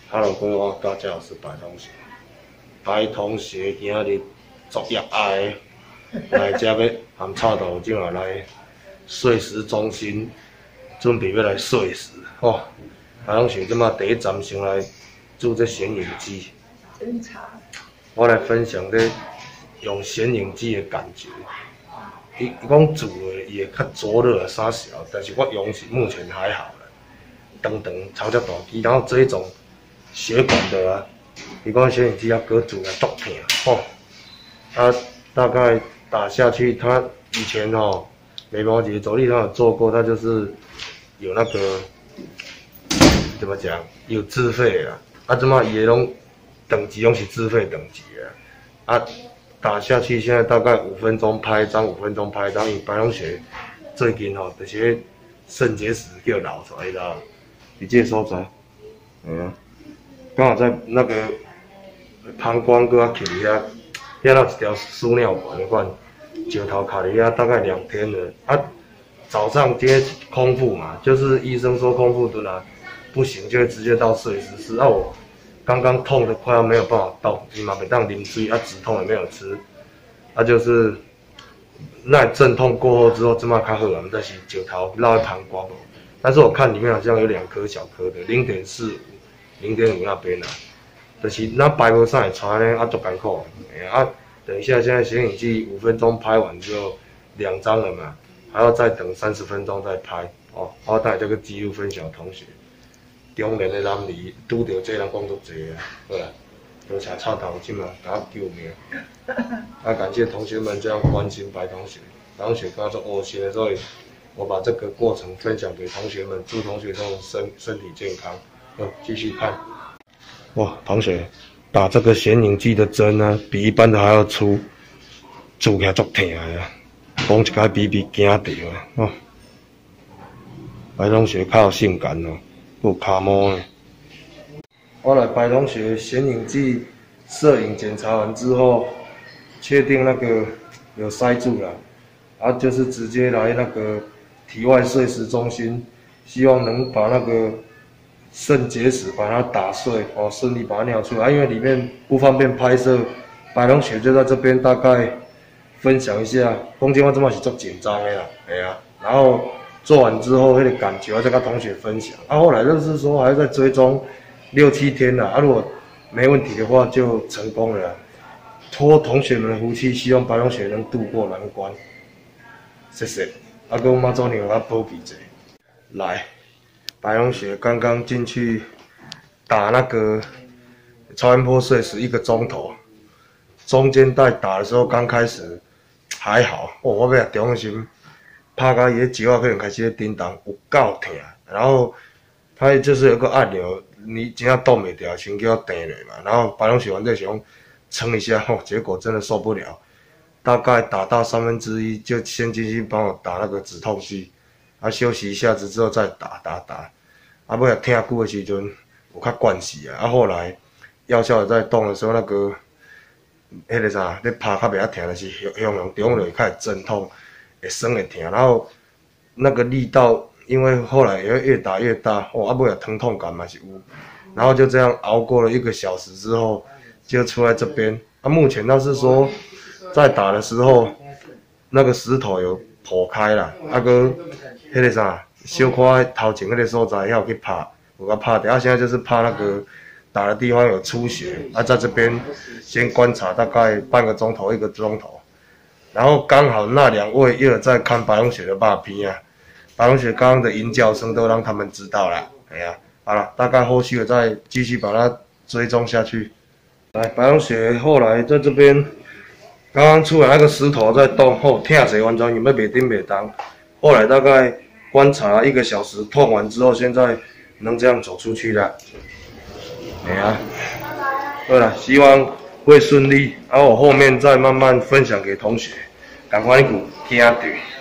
Hello， 各位大家好，我是白同学。白同学今日作业爱来这要含臭豆今仔来碎石中心，准备要来碎石哦。白同学即马第一站先来做这显影机。 侦查。 我来分享这用显影机的感觉。伊讲做的伊会较灼热啥小，但是我用是目前还好了。长超只大机，然后这一种血管的啊，伊讲显影机啊，搁做来足疼吼。它大概打下去，它以前美毛节走力他有做过，它就是有那个怎么讲，有自费啊，啊即马伊的拢等级拢是自费等级啊，打下去现在大概5分钟拍一张，5分钟拍一张。因为白同学最近就是肾结石叫流出来，你知道？伫这个所在，刚好在那个膀胱搁起遐，遐有一条输尿管，石头卡伫遐大概2天了。啊，早上今天空腹嘛，就是医生说空腹蹲啊，不行就会直接到碎石室。啊，我刚刚痛的快要没有办法动，伊嘛袂当啉水，啊止痛也没有吃，啊就是那阵痛过后之后，即马较好啊，但是石头落在膀胱。但是我看里面好像有2颗小颗的，0.45、0.5那边啊，就是那排无啥会传呢，啊足艰苦，啊，等一下现在显影机5分钟拍完之后2张了嘛，还要再等30分钟再拍哦。我带这个记录分享同学，中年的男儿拄到这人讲足济啊，好啦，多谢臭头今嘛甲我救命，啊感谢同学们这样关心白同学，白同学刚做恶心的，所以我把这个过程分享给同学们，祝同学都身体健康。继续看。哇，同学，打这个显影剂的针呢，比一般的还要粗，做起来足疼的啊！讲一个比惊到啊！哦，白同学较性感哦，有卡毛呢。我来白同学显影剂摄影检查完之后，确定那个有塞住了，啊，就是直接来那个体外碎石中心，希望能把那个肾结石把它打碎哦，顺利把它尿出来。因为里面不方便拍摄，白同学就在这边大概分享一下。讲真，我这么是足紧张的啦，然后做完之后，那个感觉我再跟同学分享。啊，后来就是说还在追踪6、7天啦，啊，如果没问题的话就成功了啦。托同学们的福气，希望白同学能度过难关。谢谢。啊，跟我妈做娘我保庇者。来，白同学刚刚进去打那个超音波碎石1个钟头，中间在打的时候刚开始还好，我要中心拍到伊个脚啊，可能开始叮当，有够疼。然后它就是有个按钮，你真正动袂掉，先叫我定落嘛。然后白同学完再想撑一下，结果真的受不了。大概打到1/3，就先进去帮我打那个止痛剂，啊休息一下子之后再打，啊尾啊疼久的时阵有较惯势啊，后来药效在动的时候，那个迄个啥，咧拍较袂遐疼，就是用中落开始阵痛，会酸会疼，然后那个力道，因为后来也会越打越大，啊尾啊疼痛感嘛是有，然后就这样熬过了1个小时之后，就出来这边，啊目前倒是说。在打的时候，那个石头有破开啦，啊个迄个啥，小可头前迄个所在要去拍，有甲拍掉。现在就是怕那个打的地方有出血，啊在这边先观察大概半个钟头、1个钟头，然后刚好那2位又有在看白同学的肉片啊，白同学刚刚的吟叫声都让他们知道了，好了，大概后续我再继续把它追踪下去。来，白同学后来在这边。刚刚出来那个石头在动，疼死完全要袂顶袂当。后来大概观察1个小时，痛完之后，现在能这样走出去了。好了，希望会顺利，然后我后面再慢慢分享给同学。赶快一股听对。